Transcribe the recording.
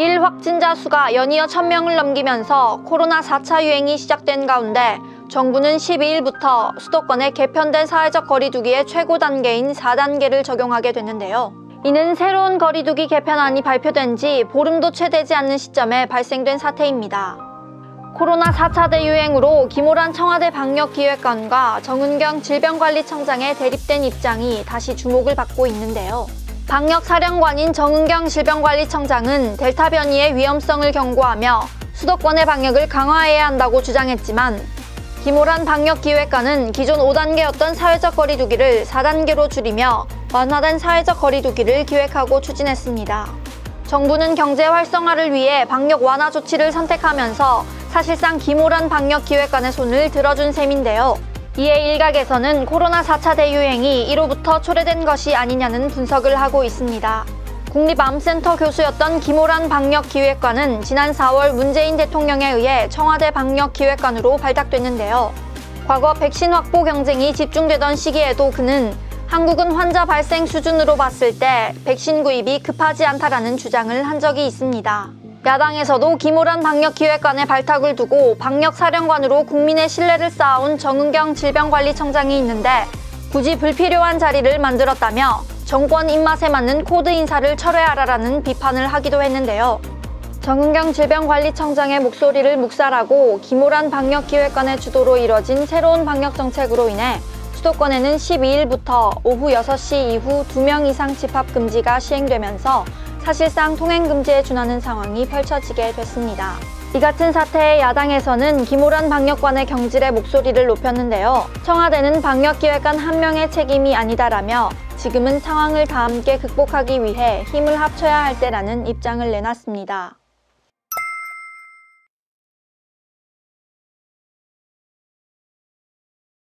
일 확진자 수가 연이어 1000명을 넘기면서 코로나 4차 유행이 시작된 가운데 정부는 12일부터 수도권에 개편된 사회적 거리두기의 최고 단계인 4단계를 적용하게 됐는데요. 이는 새로운 거리두기 개편안이 발표된 지 보름도 채 되지 않는 시점에 발생된 사태입니다. 코로나 4차 대유행으로 김호란 청와대 방역기획관과 정은경 질병관리청장의 대립된 입장이 다시 주목을 받고 있는데요. 방역사령관인 정은경 질병관리청장은 델타 변이의 위험성을 경고하며 수도권의 방역을 강화해야 한다고 주장했지만 김호란 방역기획관은 기존 5단계였던 사회적 거리두기를 4단계로 줄이며 완화된 사회적 거리두기를 기획하고 추진했습니다. 정부는 경제 활성화를 위해 방역 완화 조치를 선택하면서 사실상 김호란 방역기획관의 손을 들어준 셈인데요. 이에 일각에서는 코로나 4차 대유행이 이로부터 초래된 것이 아니냐는 분석을 하고 있습니다. 국립암센터 교수였던 김호란 방역기획관은 지난 4월 문재인 대통령에 의해 청와대 방역기획관으로 발탁됐는데요. 과거 백신 확보 경쟁이 집중되던 시기에도 그는 한국은 환자 발생 수준으로 봤을 때 백신 구입이 급하지 않다라는 주장을 한 적이 있습니다. 야당에서도 김호란 방역기획관의 발탁을 두고 방역사령관으로 국민의 신뢰를 쌓아온 정은경 질병관리청장이 있는데 굳이 불필요한 자리를 만들었다며 정권 입맛에 맞는 코드 인사를 철회하라라는 비판을 하기도 했는데요. 정은경 질병관리청장의 목소리를 묵살하고 김호란 방역기획관의 주도로 이뤄진 새로운 방역정책으로 인해 수도권에는 12일부터 오후 6시 이후 2명 이상 집합 금지가 시행되면서 사실상 통행금지에 준하는 상황이 펼쳐지게 됐습니다. 이 같은 사태에 야당에서는 김호란 방역관의 경질에 목소리를 높였는데요. 청와대는 방역기획관 한 명의 책임이 아니다라며 지금은 상황을 다 함께 극복하기 위해 힘을 합쳐야 할 때라는 입장을 내놨습니다.